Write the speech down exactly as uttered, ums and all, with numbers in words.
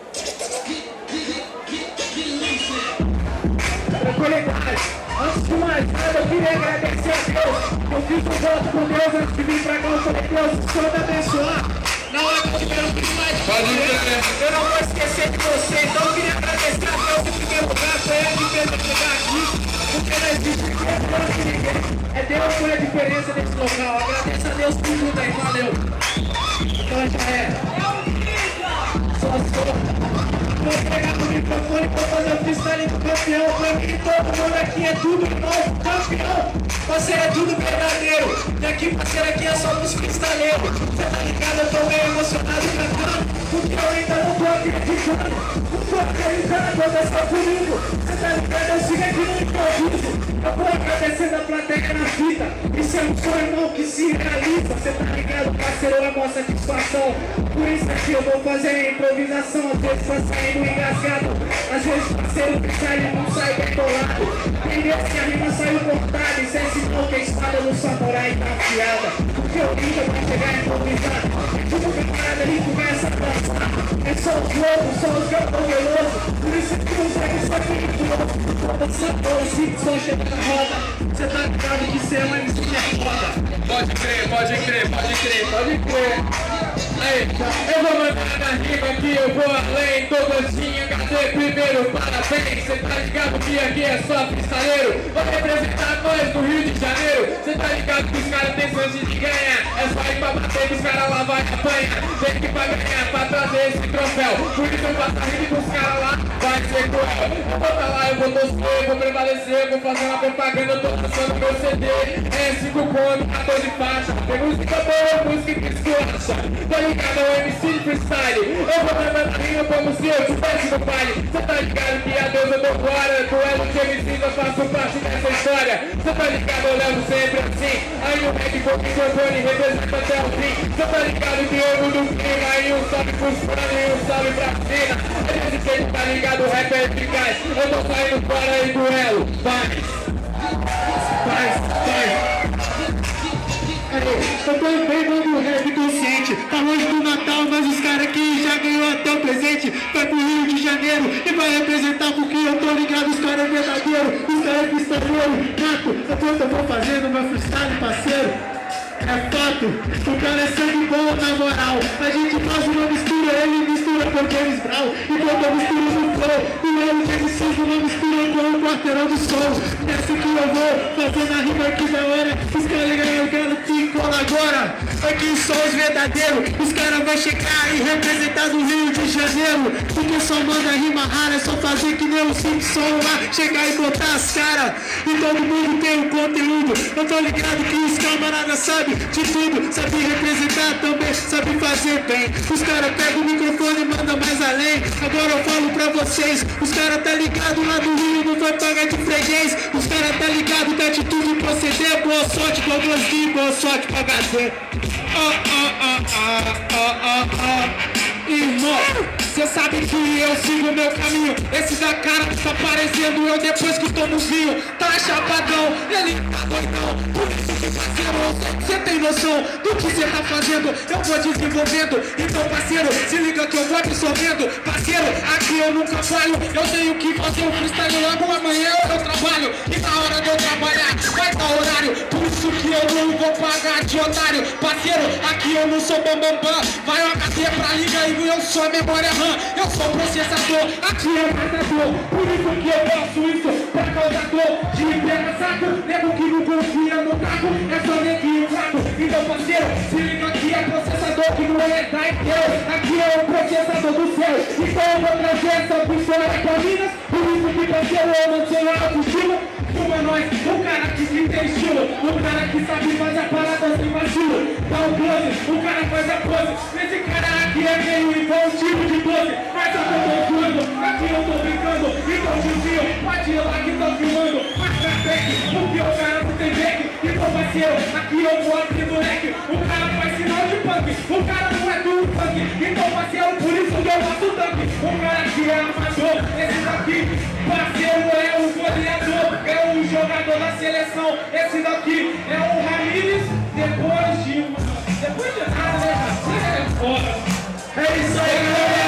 Tranquilidade. Antes de mais nada, eu queria agradecer a Deus. Eu fiz um voto com Deus antes de vir pra cá. Eu falei, Deus, o Senhor me abençoar. Na hora que eu tiver um filho mais forte, eu não vou esquecer de você. Então eu queria agradecer a Deus em primeiro lugar. Foi ele que fez eu chegar aqui. Porque não existe Deus de ninguém. É Deus que foi a diferença nesse local. Agradeço a Deus por tudo aí, valeu. Então já é. Só sou. Vou pegar o microfone e vou fazer o freestyle do campeão. Pra mim, todo mundo aqui é tudo novo, campeão. Parceiro, é tudo verdadeiro. E aqui, parceiro, aqui é só dos freestyleiros. Cê tá ligado? Eu tô meio emocionado cantando, porque eu ainda não tô acreditando. Não tô acreditando, aconteceu comigo. Cê tá ligado? Eu sigo aqui no improviso. Eu vou agradecendo a plateia na fita. Isso é um sonho, irmão, que se realiza. Cê tá ligado, parceiro? É uma satisfação. Por isso aqui eu vou fazer a improvisação. Às vezes tá saindo engasgado. Às vezes, parceiro, o freestyle não sai betolado. Tem vezes que a rima saiu cortada. Isso é sinal que a espada do samurai tá afiada. Porque eu lindo pra chegar a improvisar. Tipo camarada ali começa a dançar. É só os loucos, só os gatos velosos. Por isso que eu segue isso aqui muito louco. Dançador, assim, só chega na roda. Cê tá ligado que cê é uma M C que é foda. Pode crer, pode crer, pode crer, pode crer. Aí, eu vou mandar na rima aqui, eu vou além, Douglasinha, cadê primeiro, parabéns. Cê tá ligado que aqui é só freestyleiro. Vou representar nós do Rio de Janeiro. Cê tá ligado que os caras têm chance de ganhar. É só ir pra bater que os caras lá vai apanhar. Tem que pra ganhar, pra trazer esse troféu. Por isso eu faço a rima com os caras lá, vai ser cruel. Eu vou tá lá, eu vou torcer, vou prevalecer, vou fazer uma propaganda, eu tô lançando meu C D. É cinco conto, quatorze faixas. Tem música boa, música que esculacha. Tá ligado, é o M C de freestyle. Eu vou mandando a rima como se eu estivesse no baile. Cê tá ligado que a Deus eu dou glória. Duelo de M C, eu faço parte dessa história. Cê tá ligado, eu levo sempre assim. Aí o Mac com o microfone representa até o fim. Cê tá ligado que eu mudo o clima. Aí um salve pros planos e um salve pra cima. Esse jeito tá ligado, o rap é eficaz. Eu tô saindo fora aí, duelo. Vai, vai, vai. Eu tô pegando o rap consciente. Tá longe do Natal, mas os caras aqui já ganhou até o presente. Vai pro Rio de Janeiro e vai representar porque eu tô ligado, os caras é verdadeiro. Os caras é freestyleiro, nato. Enquanto eu vou fazendo meu freestyle, parceiro, é fato, o cara é sangue bom na moral. A gente faz uma mistura, ele mistura com James Brown. Enquanto eu misturo no flow, e eu e James Cis uma mistura com o quarteirão do som. Nessa que eu vou fazendo a rima aqui da hora. Os caras ganhando que cola agora. Aqui são os verdadeiros. Os caras vão chegar e representar do Rio de Janeiro. Porque só manda rima rara, é só fazer que nem o Simpson lá. Chegar e botar as caras. E todo mundo tem um conteúdo. Eu tô ligado que os camaradas sabem de tudo, sabe representar também, sabe fazer bem. Os caras pegam o microfone e mandam mais além. Agora eu falo pra vocês, os caras tá ligado lá do Rio, não vai pagar de freguês. Os caras tá ligado da atitude e proceder. Boa sorte com o Douglasinha, boa sorte com o H D. Oh, oh, oh, oh, oh, oh, oh. Irmão, cê sabe que eu sigo meu caminho. Esse da cara tá parecendo eu depois que tomo vinho. Tá chapadão, ele tá doidão. Por isso que parceiro, cê tem noção do que cê tá fazendo. Eu vou desenvolvendo, então parceiro, se liga que eu vou absorvendo. Parceiro, aqui eu nunca falho. Eu tenho que fazer o freestyle logo amanhã eu trabalho. E na hora de eu trabalhar, vai dar horário. Por isso que eu não vou pagar de otário. Parceiro, aqui eu não sou bambambam. Bam, bam. Vai o H D pra liga e eu sou a memória RAM. Eu sou processador, aqui é o matador. Por isso que eu faço isso, pra causar dor. De pega saco, nego que não confia no taco. É só neguinho fraco. Então parceiro, se liga que é processador que não é da Deus. Aqui é o processador do céu. Então eu vou trazer essa pistola com a Minas. Por isso que parceiro eu mantenho a autoestima. Uma nós, o cara que tem estilo. O cara que sabe fazer a parada sem vacilo. Dá um close, o cara faz a pose. Esse cara aqui é meio igual um tipo de pose. Mas eu tô tocando, aqui eu tô brincando. Então tiozinho, pode ir lá que tô filmando. Marca back, porque o cara não tem back. Então parceiro, aqui eu vou abrir do leque. O cara faz sinal de punk, o cara não é do punk. Então parceiro, por isso que eu faço tanque. O cara que é amador, esse daqui, parceiro, é o goleador. É o jogador da seleção. Esse daqui é o Ramírez. Depois de... Depois de nada, né? É foda. É isso aí, galera.